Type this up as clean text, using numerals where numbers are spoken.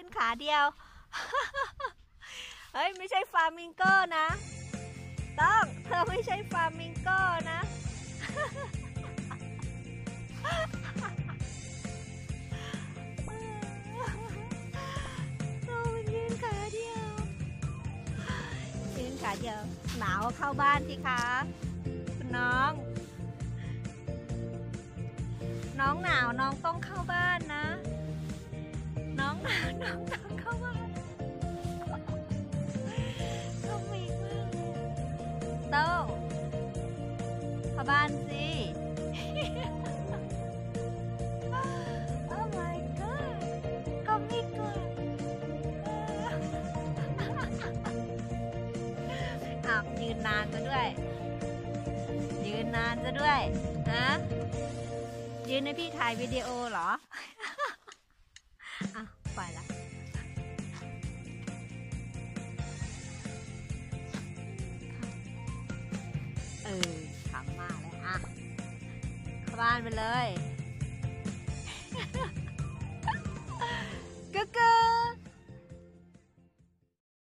ขาเดียว เฮ้ยไม่ใช่ฟลามิงโก้นะต้องเธอไม่ใช่ฟลามิงโก้นะเรายืนขาเดียวยืนขาเดียวหนาวเข้าบ้านสิคะคุณน้องหนาวน้องต้องเข้าบ้านนะน้องหนาวน้องต้องเข้าบ้านก็มีมากต้องเข้าบ้านสิ Oh my god ก็มีกดยืนนานซะด้วยยืนนานซะด้วยฮะยืนให้พี่ถ่ายวิดีโอเหรอ ไปละขำมากเลยเข้าบ้านไปเลย